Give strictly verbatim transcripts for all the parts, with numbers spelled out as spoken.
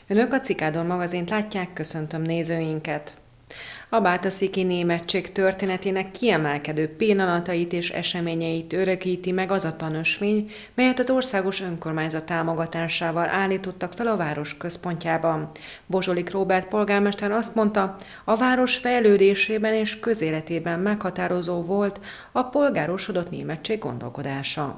Önök a Cikádon magazint látják, köszöntöm nézőinket! A bátaszéki németség történetének kiemelkedő pillanatait és eseményeit örökíti meg az a tanösvény, melyet az országos önkormányzat támogatásával állítottak fel a város központjában. Bozsolik Róbert polgármester azt mondta, a város fejlődésében és közéletében meghatározó volt a polgárosodott németség gondolkodása.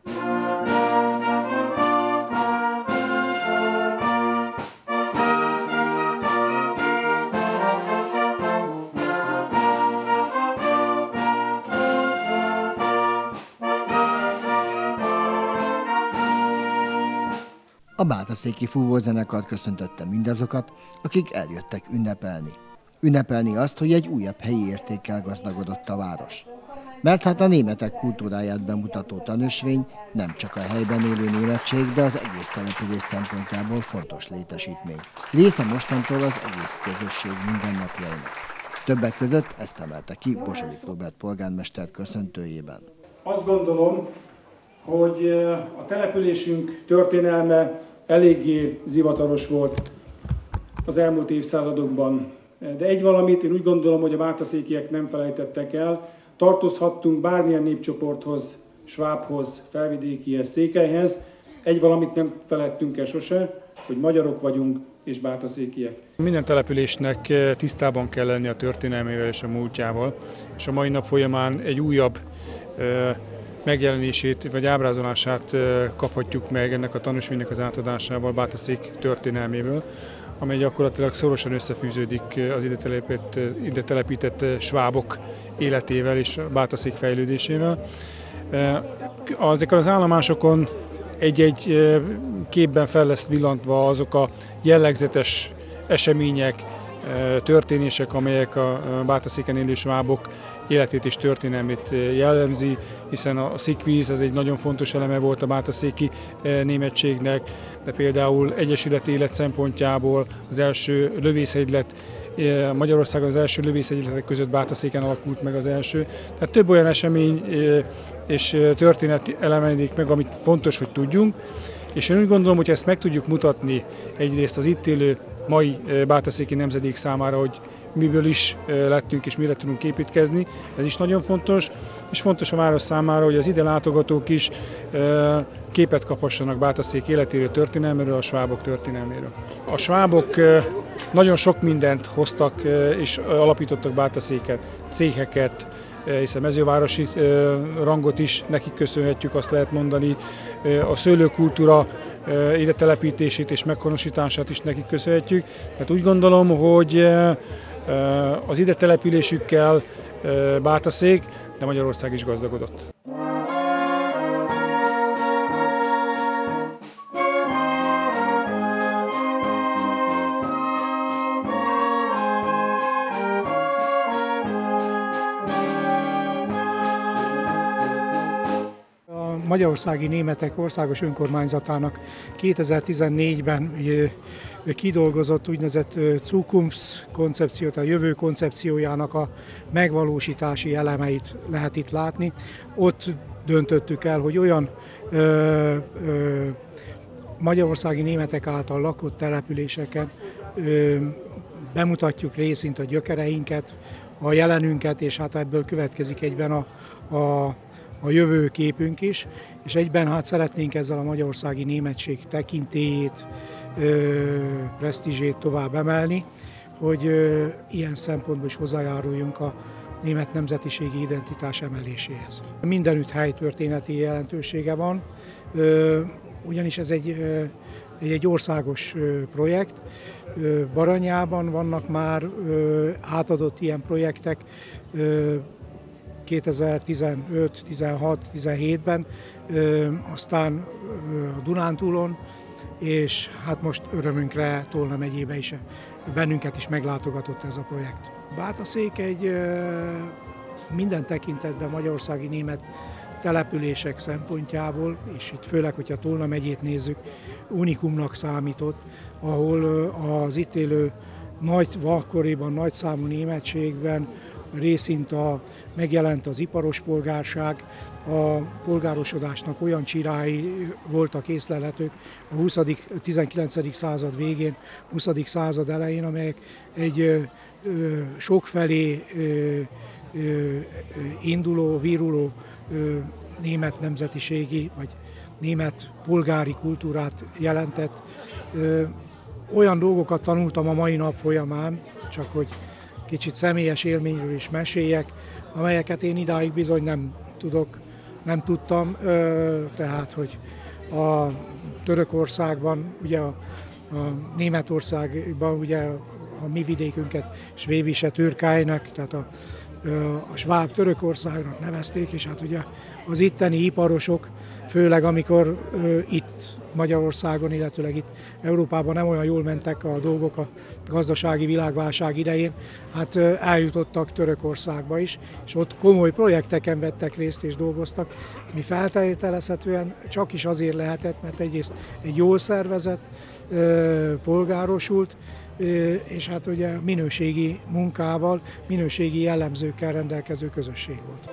A bátaszéki fúvózenekar köszöntötte mindazokat, akik eljöttek ünnepelni. Ünnepelni azt, hogy egy újabb helyi értékkel gazdagodott a város. Mert hát a németek kultúráját bemutató tanösvény nem csak a helyben élő németség, de az egész település szempontjából fontos létesítmény. Része mostantól az egész közösség mindennapjainak. Többek között ezt emelte ki Bozsolik Róbert polgármester köszöntőjében. Azt gondolom, hogy a településünk történelme eléggé zivataros volt az elmúlt évszázadokban. De egy valamit én úgy gondolom, hogy a bátaszékiek nem felejtettek el. Tartozhattunk bármilyen népcsoporthoz, svábhoz, felvidékihez, székelyhez. Egy valamit nem feledtünk el sose, hogy magyarok vagyunk és bátaszékiek. Minden településnek tisztában kell lenni a történelmével és a múltjával, és a mai nap folyamán egy újabb megjelenését vagy ábrázolását kaphatjuk meg ennek a tanúsvénynek az átadásával Bátaszék történelméből, amely gyakorlatilag szorosan összefűződik az ide telepített, ide telepített svábok életével és Bátaszék fejlődésével. Ezeken az állomásokon egy-egy képben fel lesz villantva azok a jellegzetes események, történések, amelyek a Bátaszéken élő svábok életét és történelmét jellemzi, hiszen a szikvíz az egy nagyon fontos eleme volt a bátaszéki németségnek, de például egyesületi élet szempontjából az első lövészhegylet, Magyarországon az első lövészhegyletek között Bátaszéken alakult meg az első. Tehát több olyan esemény és történet elemedik meg, amit fontos, hogy tudjunk, és én úgy gondolom, hogy ezt meg tudjuk mutatni egyrészt az itt élő mai bátaszéki nemzedék számára, hogy miből is lettünk és mire tudunk építkezni, ez is nagyon fontos, és fontos a város számára, hogy az ide látogatók is képet kaphassanak Bátaszék életéről, történelméről, a svábok történelméről. A svábok nagyon sok mindent hoztak és alapítottak Bátaszéken, céheket, hiszen mezővárosi rangot is nekik köszönhetjük, azt lehet mondani, a szőlőkultúra ide telepítését és meghonosítását is nekik köszönhetjük. Tehát úgy gondolom, hogy az ide településükkel Bátaszék, de Magyarország is gazdagodott. Magyarországi Németek Országos Önkormányzatának kétezer-tizennégyben kidolgozott úgynevezett Zukunfts koncepciót, a jövő koncepciójának a megvalósítási elemeit lehet itt látni. Ott döntöttük el, hogy olyan ö, ö, magyarországi németek által lakott településeken ö, bemutatjuk részint a gyökereinket, a jelenünket, és hát ebből következik egyben a, a a jövőképünk is, és egyben hát szeretnénk ezzel a magyarországi németség tekintélyét, presztízsét tovább emelni, hogy ö, ilyen szempontból is hozzájáruljunk a német nemzetiségi identitás emeléséhez. Mindenütt helytörténeti jelentősége van, ö, ugyanis ez egy, ö, egy országos ö, projekt. Ö, Baranyában vannak már ö, átadott ilyen projektek, ö, kétezer-tizenöt, tizenhat, tizenhétben, aztán a Dunántúlon, és hát most örömünkre Tolna megyébe is bennünket is meglátogatott ez a projekt. Bátaszék egy minden tekintetben magyarországi német települések szempontjából, és itt főleg, hogyha Tolna megyét nézzük, unikumnak számított, ahol az itt élő nagy, akkoriban nagyszámú németségben részint a, megjelent az iparos polgárság, a polgárosodásnak olyan csirái voltak észlelhetők a huszadik tizenkilencedik század végén, huszadik század elején, amelyek egy ö, ö, sokfelé ö, ö, induló, viruló ö, német nemzetiségi vagy német polgári kultúrát jelentett. Ö, olyan dolgokat tanultam a mai nap folyamán, csak hogy kicsit személyes élményről is meséljek, amelyeket én idáig bizony nem tudok, nem tudtam, tehát, hogy a Törökországban, ugye a, a Németországban, ugye a mi vidékünket Schwäbische Türkeinek, tehát a, a sváb Törökországnak nevezték, és hát ugye az itteni iparosok, főleg amikor itt Magyarországon, illetőleg itt Európában nem olyan jól mentek a dolgok a gazdasági világválság idején, hát eljutottak Törökországba is, és ott komoly projekteken vettek részt és dolgoztak. Mi feltételezhetően csak is azért lehetett, mert egyrészt egy jól szervezett, polgárosult, és hát ugye minőségi munkával, minőségi jellemzőkkel rendelkező közösség volt.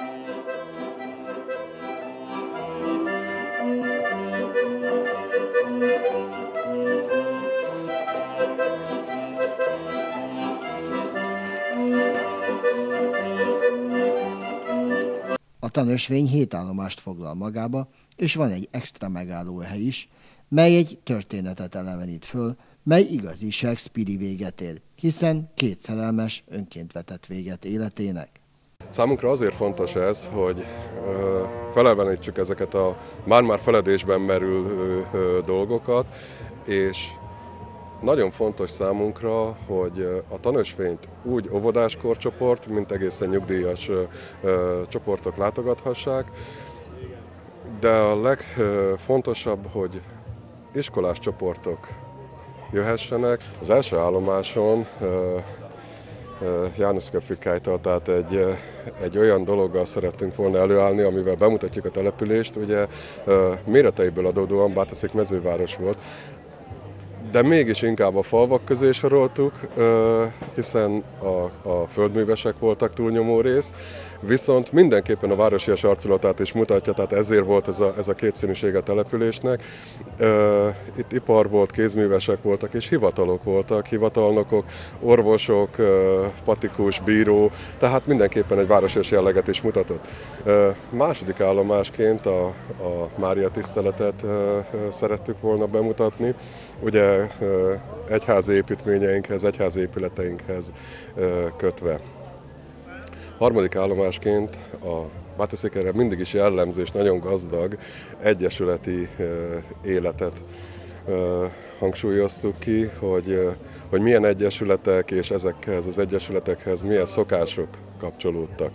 A tanösvény hét állomást foglal magába, és van egy extra megállóhely is, mely egy történetet elevenít föl, mely igazi Shakespeare-i véget ér, hiszen két szerelmes önként vetett véget életének. Számunkra azért fontos ez, hogy felelevenítsük ezeket a már-már feledésben merülő dolgokat, és nagyon fontos számunkra, hogy a tanösvényt úgy óvodáskorcsoport, mint egészen nyugdíjas csoportok látogathassák, de a legfontosabb, hogy iskolás csoportok jöhessenek. Az első állomáson János Köfükájtól, tehát egy, egy olyan dologgal szerettünk volna előállni, amivel bemutatjuk a települést. Ugye méreteiből adódóan Bátaszék mezőváros volt, de mégis inkább a falvak közé soroltuk, hiszen a, a földművesek voltak túlnyomó részt, viszont mindenképpen a városias arculatát is mutatja, tehát ezért volt ez a, ez a kétszínűség a településnek. Itt ipar volt, kézművesek voltak és hivatalok voltak, hivatalnokok, orvosok, patikus, bíró, tehát mindenképpen egy városias jelleget is mutatott. Második állomásként a, a Mária tiszteletet szerettük volna bemutatni. Ugye egyházi építményeinkhez, egyházi épületeinkhez kötve. Harmadik állomásként a Bátaszékre mindig is jellemző és nagyon gazdag egyesületi életet hangsúlyoztuk ki, hogy, hogy milyen egyesületek és ezekhez az egyesületekhez milyen szokások kapcsolódtak.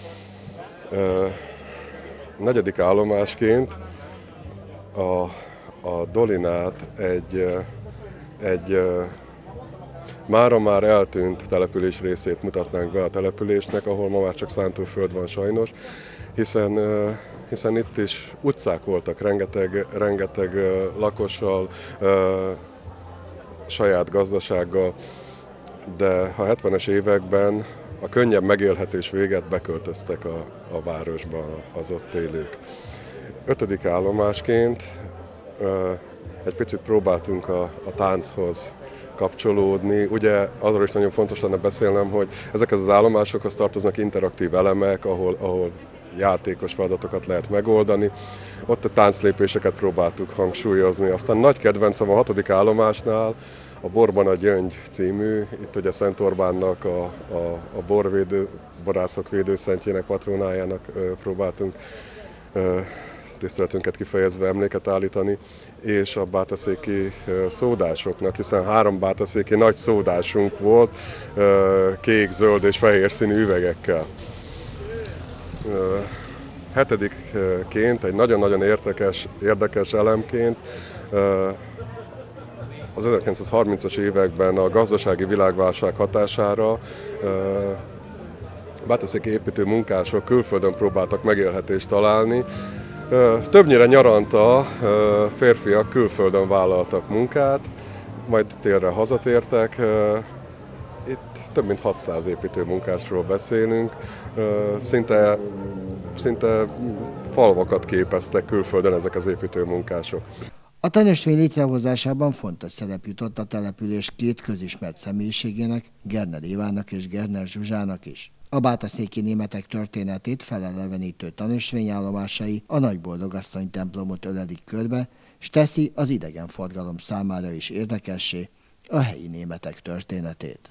Negyedik állomásként a a Dolinát egy, egy mára már eltűnt település részét mutatnánk be a településnek, ahol ma már csak szántóföld van sajnos, hiszen, hiszen itt is utcák voltak, rengeteg, rengeteg lakossal, saját gazdasággal, de a hetvenes években a könnyebb megélhetés véget beköltöztek a, a városba az ott élők. Ötödik állomásként egy picit próbáltunk a, a tánchoz kapcsolódni. Ugye arról is nagyon fontos lenne beszélnem, hogy ezekhez az állomásokhoz tartoznak interaktív elemek, ahol, ahol játékos feladatokat lehet megoldani. Ott a tánclépéseket próbáltuk hangsúlyozni. Aztán nagy kedvencem a hatodik állomásnál a Borban a Gyöngy című, itt ugye Szent Orbánnak, a, a, a borvédő, borászok védőszentjének, patronájának próbáltunk tiszteletünket kifejezve emléket állítani, és a bátaszéki szódásoknak, hiszen három bátaszéki nagy szódásunk volt, kék, zöld és fehér színű üvegekkel. Hetedikként, egy nagyon-nagyon érdekes, érdekes elemként az ezerkilencszázharmincas években a gazdasági világválság hatására bátaszéki építő munkások külföldön próbáltak megélhetést találni. Többnyire nyaranta férfiak külföldön vállaltak munkát, majd térre hazatértek, itt több mint hatszáz építőmunkásról beszélünk, szinte, szinte falvakat képeztek külföldön ezek az építőmunkások. A tanösvény létrehozásában fontos szerep jutott a település két közismert személyiségének, Gerner Évának és Gerner Zsuzsának is. A bátaszéki németek történetét felelevenítő tanösvényállomásai a Nagyboldogasszony templomot ölelik körbe, s teszi az idegenforgalom számára is érdekessé a helyi németek történetét.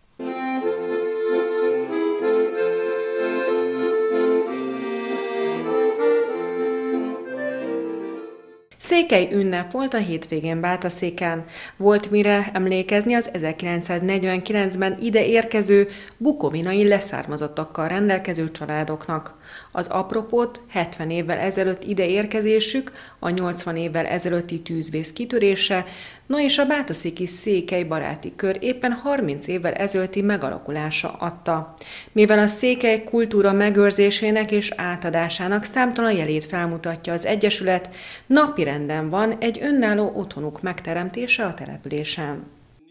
Székely ünnep volt a hétvégén Bátaszéken. Volt mire emlékezni az ezerkilencszáznegyvenkilencben ide érkező bukovinai leszármazottakkal rendelkező családoknak. Az apropót hetven évvel ezelőtt ide érkezésük, a nyolcvan évvel ezelőtti tűzvész kitörése, no és a bátaszéki székely baráti kör éppen harminc évvel ezelőtti megalakulása adta. Mivel a székely kultúra megőrzésének és átadásának számtalan jelét felmutatja az Egyesület, napirenden van egy önálló otthonuk megteremtése a településen.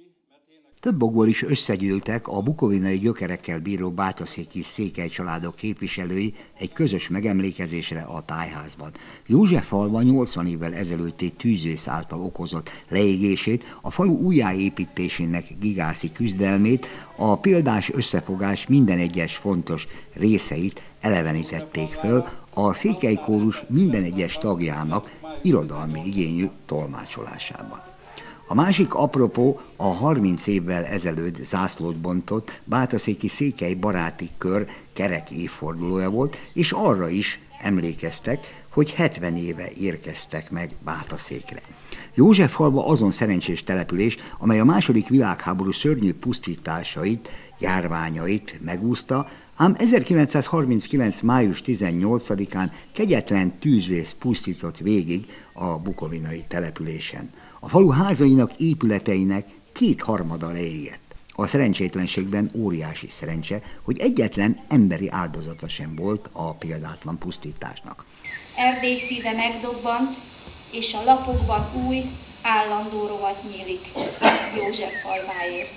Több okból is összegyűltek a bukovinai gyökerekkel bíró bátaszéki székely családok képviselői egy közös megemlékezésre a tájházban. Józseffalva nyolcvan évvel ezelőtti tűzvész által okozott leégését, a falu újjáépítésének gigászi küzdelmét, a példás összefogás minden egyes fontos részeit elevenítették föl a székely kórus minden egyes tagjának irodalmi igényű tolmácsolásában. A másik apropó a harminc évvel ezelőtt zászlót bontott bátaszéki székely baráti kör kerek évfordulója volt, és arra is emlékeztek, hogy hetven éve érkeztek meg Bátaszékre. Józseffalva azon szerencsés település, amely a második világháború szörnyű pusztításait, járványait megúszta, ám ezerkilencszázharminckilenc. május tizennyolcadikán kegyetlen tűzvész pusztított végig a bukovinai településen. A falu házainak, épületeinek kétharmada leégett. A szerencsétlenségben óriási szerencse, hogy egyetlen emberi áldozata sem volt a példátlan pusztításnak. Erdély szíve megdobbant, és a lapokban új, állandó rovat nyílik Józseffalváért.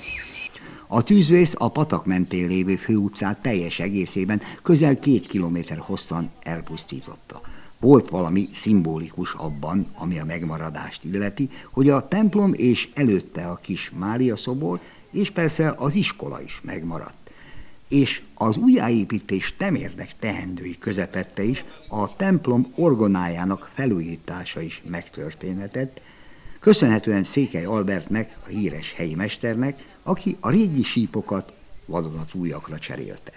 A tűzvész a patak mentén lévő főutcát teljes egészében közel két kilométer hosszan elpusztította. Volt valami szimbolikus abban, ami a megmaradást illeti, hogy a templom és előtte a kis Mária szobor, és persze az iskola is megmaradt. És az újjáépítés temérdek teendői közepette is a templom orgonájának felújítása is megtörténhetett, köszönhetően Székely Albertnek, a híres helyi mesternek, aki a régi sípokat vadonatújakra cserélte.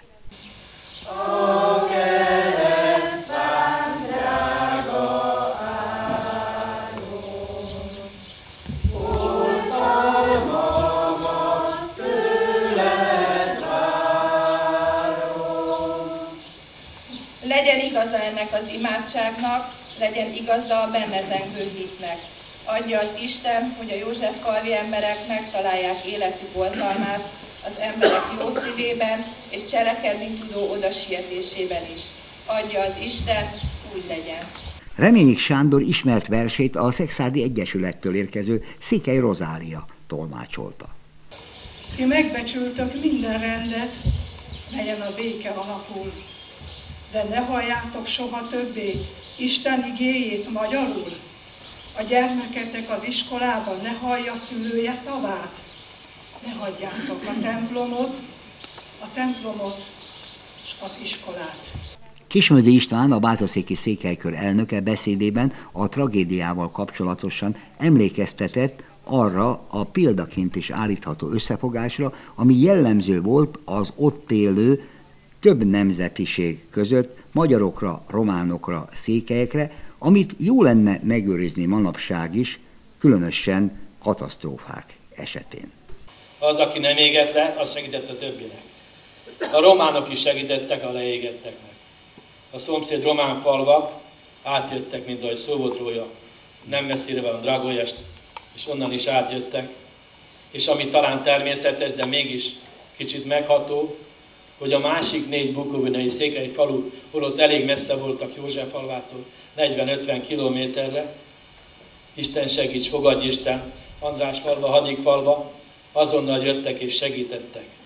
Legyen igaza ennek az imádságnak, legyen igaza a benne zengő hitnek. Adja az Isten, hogy a józseffalvi emberek megtalálják életük oltalmát az emberek jó szívében és cselekedni tudó odasietésében is. Adja az Isten, úgy legyen. Reményik Sándor ismert versét a Szekszárdi Egyesülettől érkező Székely Rozália tolmácsolta. Ti megbecsültök minden rendet, legyen a béke alapul, de ne halljátok soha többé Isten igéjét magyarul. A gyermeketek az iskolában ne hallja szülője szavát, ne hagyjátok a templomot, a templomot, az iskolát. Kismödi István, a bátaszéki székelykör elnöke beszédében a tragédiával kapcsolatosan emlékeztetett arra a példaként is állítható összefogásra, ami jellemző volt az ott élő több nemzetiség között, magyarokra, románokra, székelyekre, amit jó lenne megőrizni manapság is, különösen katasztrófák esetén. Az, aki nem égett le, az segített a többinek. A románok is segítettek a leégetteknek. A szomszéd román falvak átjöttek, mint ahogy szó volt róla, nem messzire van a Dragolyest, és onnan is átjöttek. És ami talán természetes, de mégis kicsit megható, hogy a másik négy bukovinai székely falu, holott elég messze voltak Józseffalvától, negyven-ötven kilométerre, Isten segíts, fogadj Isten, Andrásfalva, Hadikfalva, azonnal jöttek és segítettek.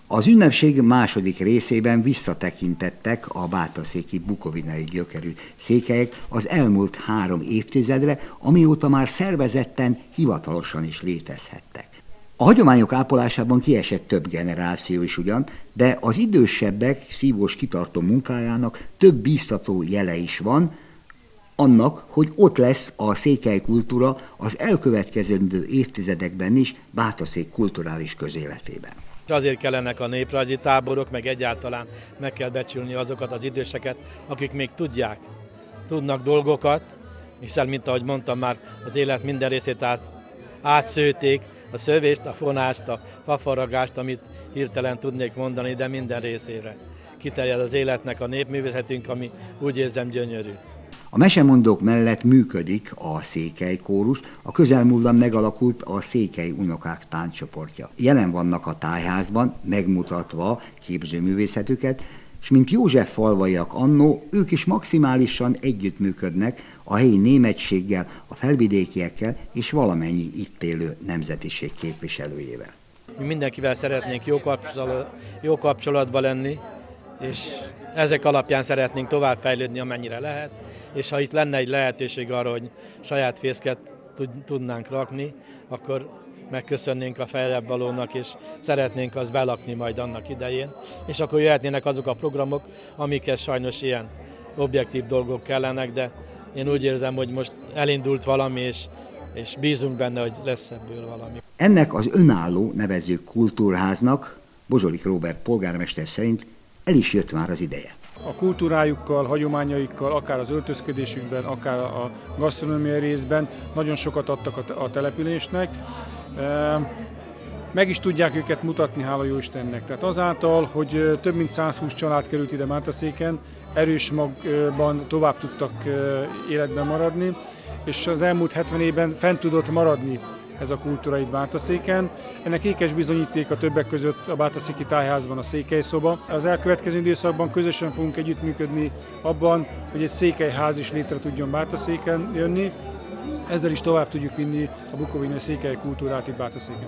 Az ünnepség második részében visszatekintettek a bátaszéki bukovinai gyökerű székelyek az elmúlt három évtizedre, amióta már szervezetten, hivatalosan is létezhettek. A hagyományok ápolásában kiesett több generáció is ugyan, de az idősebbek szívós kitartó munkájának több bíztató jele is van, annak, hogy ott lesz a székely kultúra az elkövetkezendő évtizedekben is Bátaszék kulturális közéletében. Azért kellenek a néprajzi táborok, meg egyáltalán meg kell becsülni azokat az időseket, akik még tudják, tudnak dolgokat, hiszen, mint ahogy mondtam már, az élet minden részét át, átszőték, a szövést, a fonást, a fafaragást, amit hirtelen tudnék mondani, de minden részére. Kiterjed az életnek a népművészetünk, ami úgy érzem gyönyörű. A mesemondók mellett működik a székely kórus, a közelmúltban megalakult a székely unokák tánccsoportja. Jelen vannak a tájházban, megmutatva képzőművészetüket, és mint József falvaiak annó, ők is maximálisan együttműködnek a helyi németséggel, a felvidékiekkel és valamennyi itt élő nemzetiség képviselőjével. Mi mindenkivel szeretnénk jó, kapcsolat, jó kapcsolatban lenni, és ezek alapján szeretnénk továbbfejlődni, amennyire lehet, és ha itt lenne egy lehetőség arra, hogy saját fészket tudnánk rakni, akkor megköszönnénk a feljebb valónak, és szeretnénk azt belakni majd annak idején, és akkor jöhetnének azok a programok, amikhez sajnos ilyen objektív dolgok kellenek, de én úgy érzem, hogy most elindult valami, és, és bízunk benne, hogy lesz ebből valami. Ennek az önálló nevező kultúrháznak Bozsolik Róbert polgármester szerint el is jött már az ideje. A kultúrájukkal, hagyományaikkal, akár az öltözködésükben, akár a gasztronómiai részben nagyon sokat adtak a településnek. Meg is tudják őket mutatni, hála jó Istennek. Tehát azáltal, hogy több mint százhúsz család került ide Bátaszéken, erős magban tovább tudtak életben maradni, és az elmúlt hetven évben fent tudott maradni ez a kultúra itt Bátaszéken. Ennek ékes bizonyíték a többek között a Bátaszéki Tájházban a székelyszoba. Az elkövetkező időszakban közösen fogunk együttműködni abban, hogy egy székelyház is létre tudjon Bátaszéken jönni. Ezzel is tovább tudjuk vinni a bukovinai székely kultúrát itt Bátaszéken.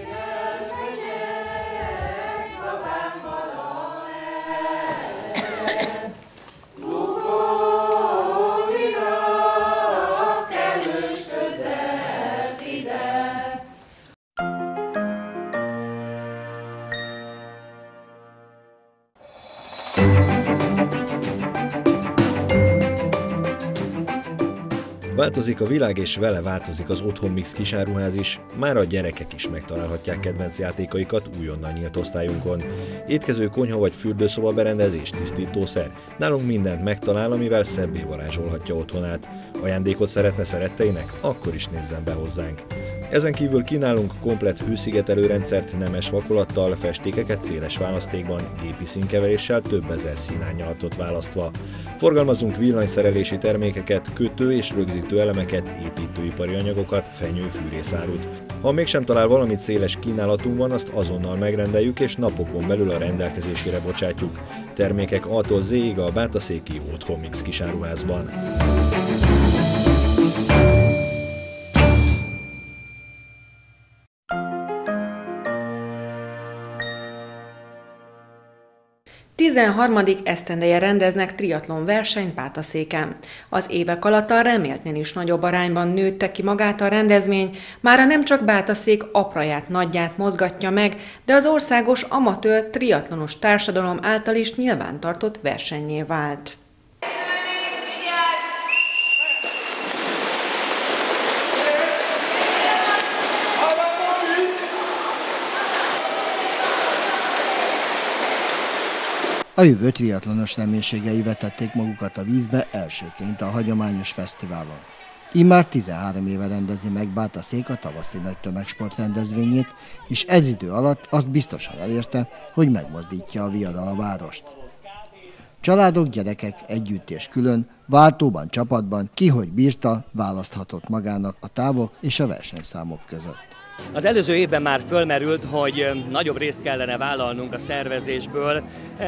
Változik a világ, és vele változik az Otthonmix kisáruház is, már a gyerekek is megtalálhatják kedvenc játékaikat újonnan nyílt osztályunkon. Étkező, konyha vagy fürdőszoba berendezés, tisztítószer, nálunk mindent megtalál, amivel szebbé varázsolhatja otthonát. Ajándékot szeretne szeretteinek? Akkor is nézzen be hozzánk. Ezen kívül kínálunk komplett hőszigetelőrendszert nemes vakolattal, festékeket széles választékban, gépi színkeveréssel, több ezer színárnyalatot választva. Forgalmazunk villanyszerelési termékeket, kötő és rögzítő elemeket, építőipari anyagokat, fenyő, fűrészárut. Ha mégsem talál valamit széles kínálatunkban, azt azonnal megrendeljük és napokon belül a rendelkezésére bocsátjuk. Termékek A-tól Z-ig a Bátaszéki Otthonmix kisáruházban. tizenharmadik esztendeje rendeznek triatlon versenyt Bátaszéken. Az évek alatt a reméltnél is nagyobb arányban nőtte ki magát a rendezvény, mára nem csak Bátaszék apraját, nagyját mozgatja meg, de az országos amatőr triatlonos társadalom által is nyilvántartott versennyé vált. A jövő triatlonos reménységei vetették magukat a vízbe elsőként a hagyományos fesztiválon. Immár tizenhárom éve rendezi meg Bátaszék a tavaszi nagy tömegsport rendezvényét, és ez idő alatt azt biztosan elérte, hogy megmozdítja a viadal a várost. Családok, gyerekek együtt és külön, váltóban, csapatban, ki hogy bírta, választhatott magának a távok és a versenyszámok között. Az előző évben már fölmerült, hogy nagyobb részt kellene vállalnunk a szervezésből.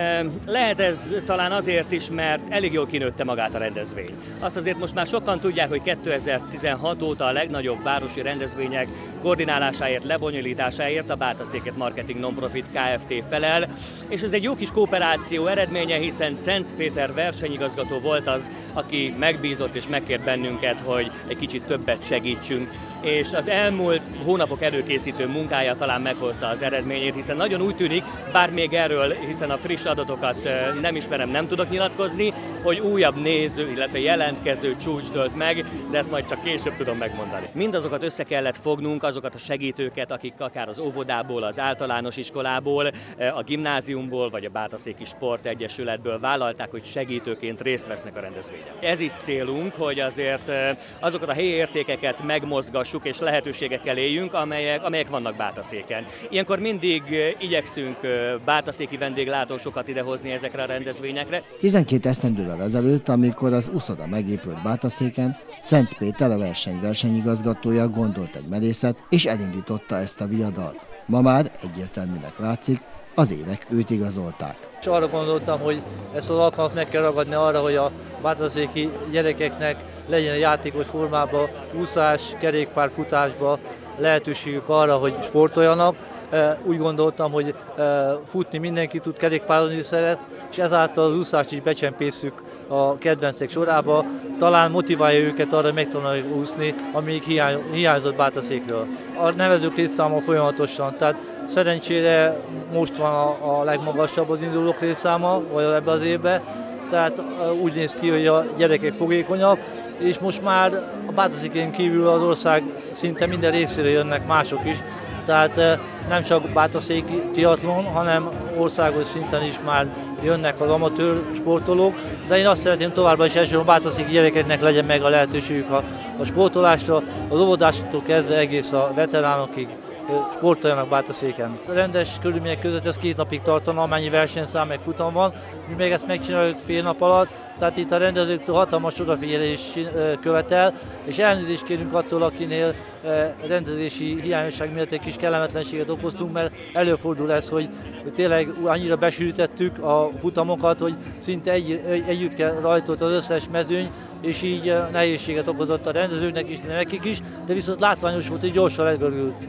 Lehet ez talán azért is, mert elég jól kinőtte magát a rendezvény. Azt azért most már sokan tudják, hogy kétezer-tizenhat óta a legnagyobb városi rendezvények koordinálásáért, lebonyolításáért a Bátaszéket Marketing Nonprofit Kft. Felel, és ez egy jó kis kooperáció eredménye, hiszen Cenc Péter versenyigazgató volt az, aki megbízott és megkért bennünket, hogy egy kicsit többet segítsünk. És az elmúlt hónapok előkészítő munkája talán meghozta az eredményét, hiszen nagyon úgy tűnik, bár még erről, hiszen a friss adatokat nem ismerem, nem tudok nyilatkozni, hogy újabb néző, illetve jelentkező csúcs dőlt meg, de ezt majd csak később tudom megmondani. Mindazokat össze kellett fognunk, azokat a segítőket, akik akár az óvodából, az általános iskolából, a gimnáziumból, vagy a Bátaszéki Sportegyesületből vállalták, hogy segítőként részt vesznek a rendezvényen. Ez is célunk, hogy azért azokat a helyi értékeket megmozgassuk, és lehetőségekkel éljünk, amelyek, amelyek vannak Bátaszéken. Ilyenkor mindig igyekszünk bátaszéki vendéglátósokat idehozni ezekre a rendezvényekre. tizenkét esztendővel ezelőtt, amikor az uszoda megépült Bátaszéken, Cenc Péter, a verseny versenyigazgatója gondolt egy merészet, és elindította ezt a viadalt. Ma már egyértelműnek látszik, az évek őt igazolták. És arra gondoltam, hogy ezt az alkalmat meg kell ragadni arra, hogy a bátaszéki gyerekeknek legyen a játékos formában, úszás, kerékpárfutásban lehetőségük arra, hogy sportoljanak. Úgy gondoltam, hogy futni mindenki tud, kerékpározni szeret, és ezáltal az úszást is becsempészük a kedvencek sorába. Talán motiválja őket arra, hogy megtanulják úszni, amíg hiányzott Bátaszékről. A nevezők létszáma folyamatosan, tehát szerencsére most van a, a legmagasabb az indulók létszáma, vagy ebben az évben, tehát úgy néz ki, hogy a gyerekek fogékonyak, és most már a Bátaszéken kívül az ország szinte minden részére jönnek mások is, tehát nem csak bátaszéki triatlon, hanem országos szinten is már jönnek az amatőr sportolók, de én azt szeretném továbbá is elsősorban a bátaszéki gyerekeknek legyen meg a lehetőségük a, a sportolásra, az óvodásoktól kezdve egész a veteránokig sportoljanak Bátaszéken. A rendes körülmények között ez két napig tartana, amennyi versenyszám meg futam van, mi még ezt megcsináljuk fél nap alatt, tehát itt a rendezőktől hatalmas odafigyelés követel, és elnézést kérünk attól, akinél rendezési hiányosság miatt egy kis kellemetlenséget okoztunk, mert előfordul ez, hogy tényleg annyira besűrítettük a futamokat, hogy szinte egy, együtt kell rajtolt az összes mezőny, és így nehézséget okozott a rendezőknek is, nekik is, de viszont látványos volt, hogy gyorsan legörült.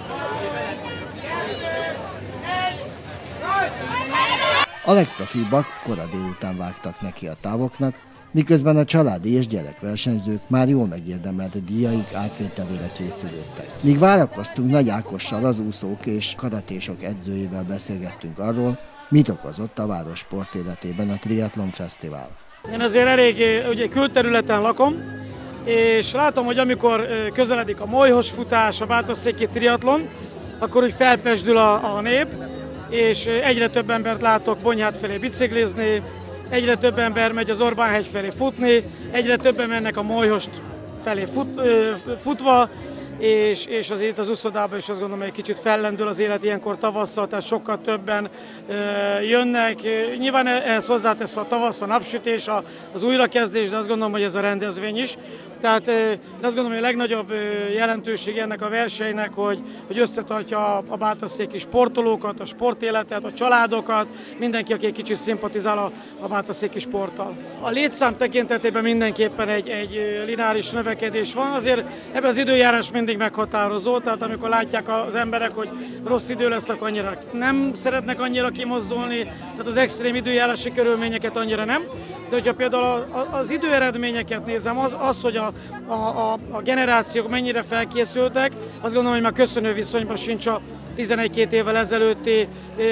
A legprofibbak kora délután vágtak neki a távoknak, miközben a családi és gyerekversenyzők már jól megérdemelt díjaik átvételére készülődtek. Míg várakoztunk, Nagy Ákossal, az úszók és karatésok edzőjével beszélgettünk arról, mit okozott a város sportéletében a Triathlon Fesztivál. Én azért elég ugye, külterületen lakom, és látom, hogy amikor közeledik a molyhos futás, a bátaszéki triatlon, akkor úgy felpesdül a, a nép, és egyre több embert látok Bonyhád felé biciklizni, egyre több ember megy az Orbán-hegy felé futni, egyre többen mennek a molyhost felé fut, futva, és, és az itt az uszodában is azt gondolom, hogy egy kicsit fellendül az élet ilyenkor tavasszal, tehát sokkal többen ö, jönnek. Nyilván ehhez hozzátesz a tavasz, a napsütés, a, az újrakezdés, de azt gondolom, hogy ez a rendezvény is. Tehát ö, én azt gondolom, hogy a legnagyobb ö, jelentőség ennek a versenynek, hogy, hogy összetartja a, a bátaszéki sportolókat, a sportéletet, a családokat, mindenki, aki egy kicsit szimpatizál a, a bátaszéki sporttal. A létszám tekintetében mindenképpen egy, egy lineáris növekedés van, azért ebben az időjárás mindig meghatározó, tehát amikor látják az emberek, hogy rossz idő lesz, akkor annyira nem szeretnek annyira kimozdulni, tehát az extrém időjárási körülményeket annyira nem. De hogyha például az időeredményeket nézem, az, az hogy a, a, a, a generációk mennyire felkészültek, azt gondolom, hogy már köszönő viszonyban sincs a tizenegy-két évvel ezelőtti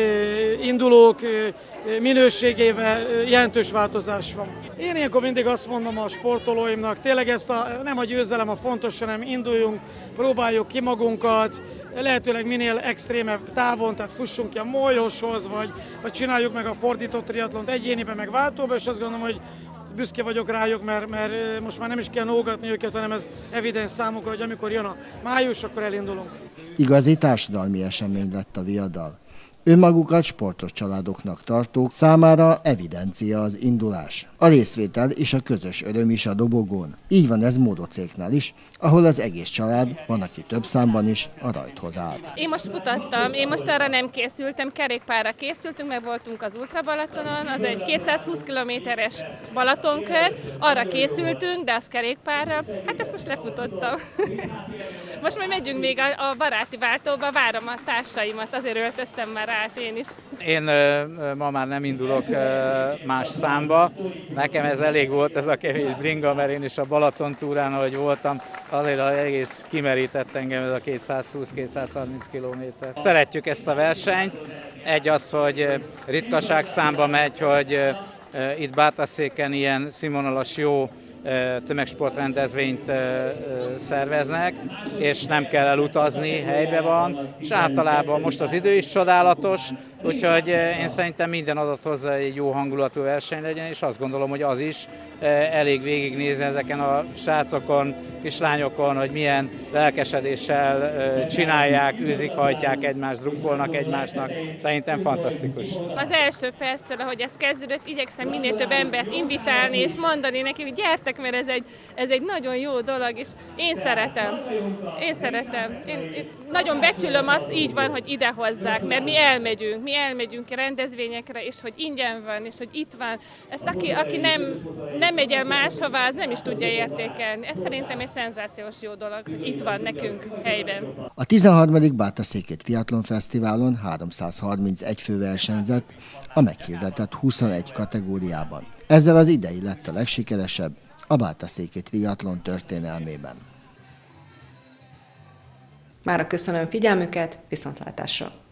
indulók minőségében jelentős változás van. Én ilyenkor mindig azt mondom a sportolóimnak, tényleg ezt a, nem a győzelem a fontos, hanem induljunk, próbáljuk ki magunkat, lehetőleg minél extrémebb távon, tehát fussunk ki a molyhoshoz, vagy, vagy csináljuk meg a fordított triatlont egyéniben, meg váltóba, és azt gondolom, hogy büszke vagyok rájuk, mert, mert most már nem is kell nógatni őket, hanem ez evidens számukra, hogy amikor jön a május, akkor elindulunk. Igazi társadalmi esemény lett a viadal. Önmagukat sportos családoknak tartók számára evidencia az indulás. A részvétel és a közös öröm is a dobogón. Így van ez Módocéknál is, ahol az egész család, van aki több számban is, a rajthoz állt. Én most futattam, én most arra nem készültem, kerékpárra készültünk, mert voltunk az Ultra Balatonon, az egy kétszázhúsz kilométeres Balatonkör, arra készültünk, de az kerékpárra, hát ezt most lefutottam. Most majd megyünk még a, a baráti váltóba, várom a társaimat, azért öltöztem már át én is. Én ma már nem indulok más számba, nekem ez elég volt, ez a kevés bringa, mert én is a Balaton túrán, ahogy voltam, azért az egész kimerített engem ez a kétszázhúsz-kétszázharminc kilométer. Szeretjük ezt a versenyt, egy az, hogy ritkaság számba megy, hogy itt Bátaszéken ilyen színvonalas jó tömegsportrendezvényt szerveznek, és nem kell elutazni, helyben van, és általában most az idő is csodálatos, úgyhogy én szerintem minden adott hozzá egy jó hangulatú verseny legyen, és azt gondolom, hogy az is elég végignézni ezeken a srácokon, kislányokon, hogy milyen lelkesedéssel csinálják, űzik, hajtják egymást, drukkolnak egymásnak. Szerintem fantasztikus. Az első perctől, ahogy ez kezdődött, igyekszem minél több embert invitálni, és mondani neki, hogy gyertek, mert ez egy, ez egy nagyon jó dolog, és én szeretem. Én szeretem. Én, én nagyon becsülöm azt, így van, hogy ide hozzák, mert mi elmegyünk, mi elmegyünk rendezvényekre, és hogy ingyen van, és hogy itt van. Ezt aki, aki nem, nem megy el máshová, az nem is tudja értékelni. Ez szerintem egy szenzációs jó dolog, hogy itt van nekünk helyben. A tizenharmadik Bátaszéki Triatlon Fesztiválon háromszázharmincegy fő versenyzett a meghirdetett huszonegy kategóriában. Ezzel az idei lett a legsikeresebb a Bátaszéki Triatlon történelmében. Mára köszönöm figyelmüket, viszontlátásra!